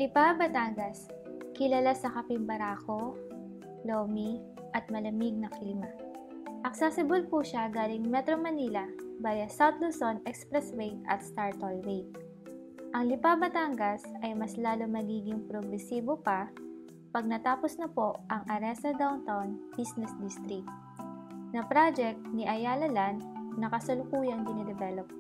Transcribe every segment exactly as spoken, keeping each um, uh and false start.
Lipa, Batangas, kilala sa kaping barako, lomi, at malamig na klima. Accessible po siya galing Metro Manila via South Luzon Expressway at Star Tollway. Ang Lipa, Batangas ay mas lalo magiging progresibo pa pag natapos na po ang Areza Downtown Business District na project ni Ayala Land na kasalukuyang dinidevelop.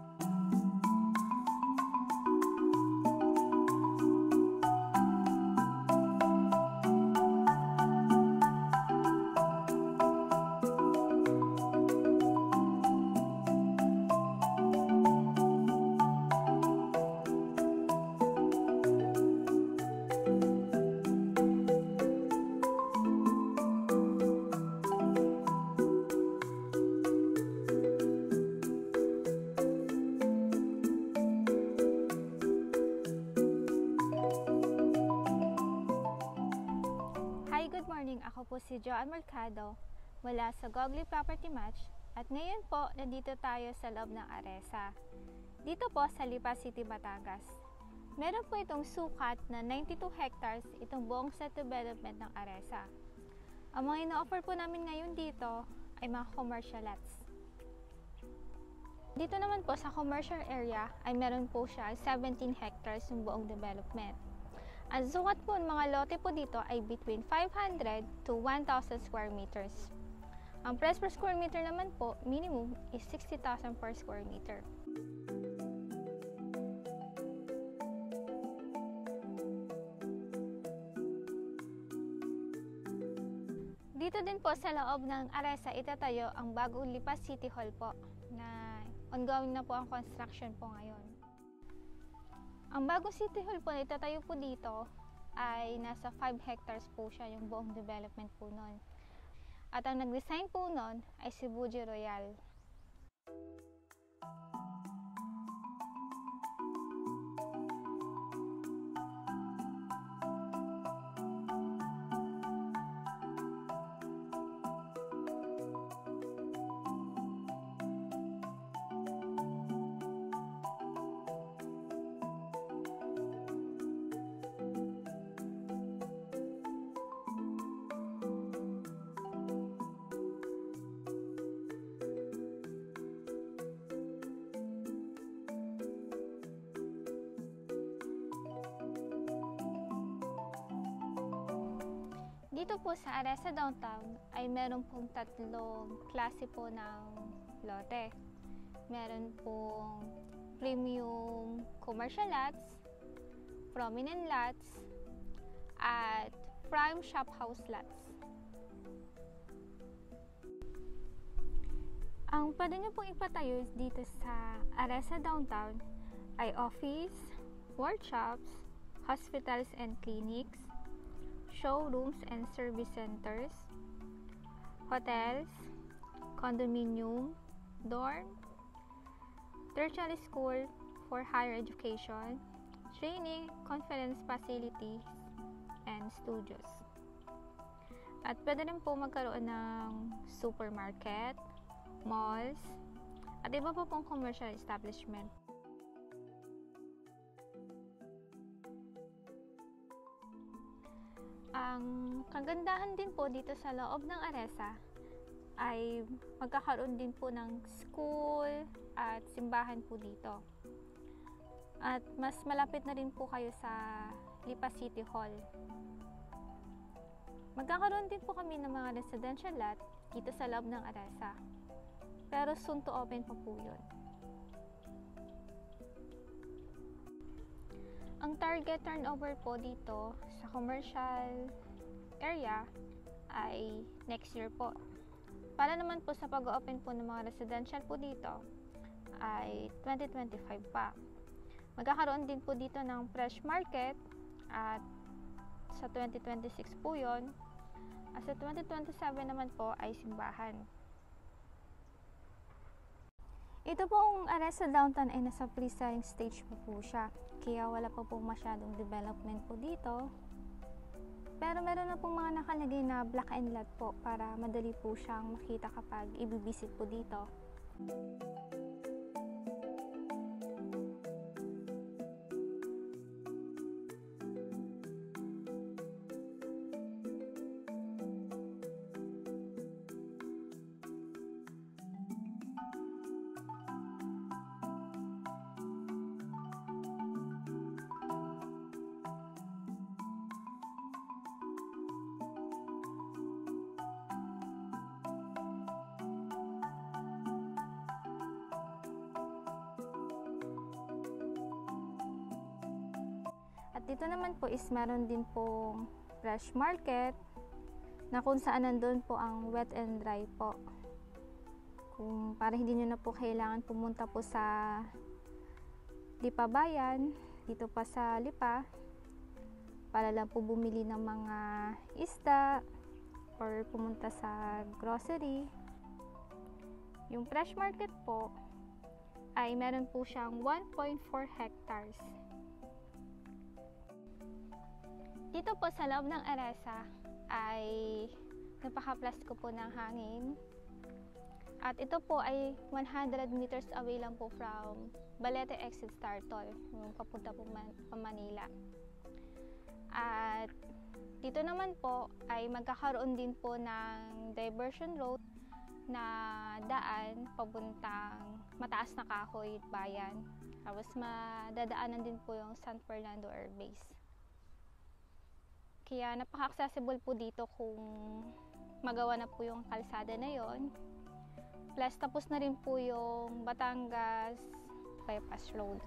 Good morning, ako po si Joanne Mercado mula sa Gogli Property Match at ngayon po nandito tayo sa loob ng Areza. Dito po sa Lipa City, Batangas. Meron po itong sukat na ninety-two hectares itong buong set development ng Areza. Ang mga ino-offer po namin ngayon dito ay mga commercial lots. Dito naman po sa commercial area ay meron po siya seventeen hectares yung buong development. Ang sukat po ng mga lote po dito ay between five hundred to one thousand square meters. Ang price per square meter naman po, minimum is sixty thousand per square meter. Dito din po sa loob ng Areza itatayo ang bagong Lipa City Hall po na ongoing na po ang construction po ngayon. Ang bagong City Hall po na itatayo po dito ay nasa five hectares po siya yung buong development po nun. At ang nag-design po nun ay Cebu Royal. Dito po sa Areza Downtown ay meron pong tatlong klase po ng lote. Meron pong premium commercial lots, prominent lots, at prime shophouse lots. Ang pwede nyo pong ipatayo dito sa Areza Downtown ay office, workshops, hospitals and clinics, showrooms and service centers, hotels, condominium, dorm, tertiary school for higher education, training, conference facilities, and studios. At pwede rin po magkaroon ng supermarket, malls, at iba pa pong commercial establishment. Ang kagandahan din po dito sa loob ng Areza ay magkakaroon din po ng school at simbahan po dito. At mas malapit na rin po kayo sa Lipa City Hall. Magkakaroon din po kami ng mga residential lot dito sa loob ng Areza. Pero soon to open pa po yun. Ang target turnover po dito sa commercial area ay next year po. Para naman po sa pag-open po ng mga residential po dito ay twenty twenty-five pa. Magkakaroon din po dito ng fresh market at sa twenty twenty-six po yun. At sa twenty twenty-seven naman po ay simbahan. Ito pong Areza Downtown ay nasa pre-selling stage pa po siya. Kaya wala pa po masyadong development po dito. Pero meron na pong mga nakalagay na black and lot po para madali po siyang makita kapag i-visit po dito. dito naman po is meron din pong fresh market na kung saan nandun po ang wet and dry po. Kung para hindi nyo na po kailangan pumunta po sa Lipa Bayan, dito pa sa Lipa, para lang po bumili ng mga isda or pumunta sa grocery. Yung fresh market po ay meron po siyang one point four hectares. Dito po sa loob ng Areza ay napaka-plasko po ng hangin. At ito po ay one hundred meters away lang po from Balete exit Startol, yung papunta po man, pa Manila. At dito naman po ay magkakaroon din po ng diversion road na daan papuntang Mataas na Kahoy Bayan. Tapos madadaanan din po yung San Fernando Air Base. Kaya napaka-accessible po dito kung magawa na po yung kalsada na yon. Plus, tapos na rin po yung Batangas bypass road.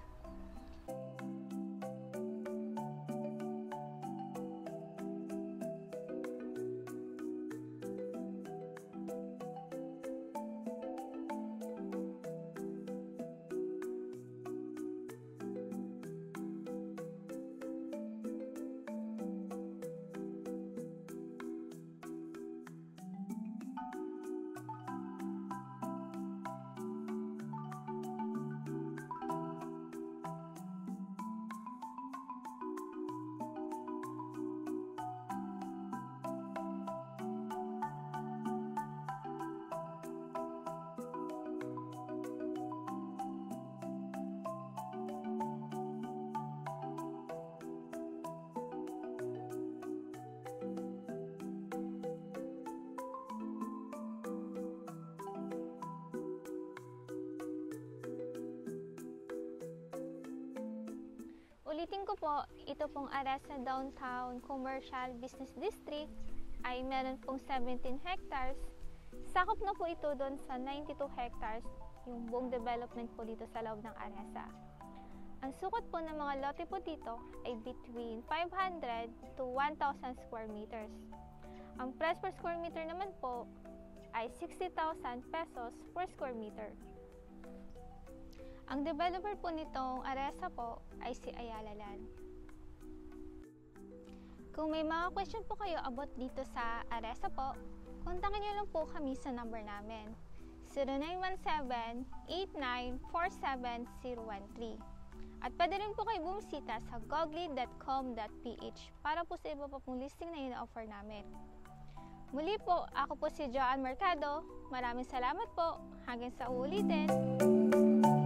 Ulitin ko po, ito pong Areza Downtown Commercial Business District ay meron pong seventeen hectares. Sakop na po ito doon sa ninety-two hectares, yung buong development po dito sa loob ng Areza. Ang sukat po ng mga lote po dito ay between five hundred to one thousand square meters. Ang price per square meter naman po ay sixty thousand pesos per square meter. Ang developer po nitong Areza po ay si Ayala Land. Kung may mga question po kayo about dito sa Areza po, kontakin nyo lang po kami sa number namin, zero nine one seven, eight nine four seven zero one three. At pwede rin po kayo bumisita sa google dot com dot p h para po sa iba pa pong listing na ina-offer namin. Muli po, ako po si Joanne Mercado. Maraming salamat po. Hanggang sa uulitin.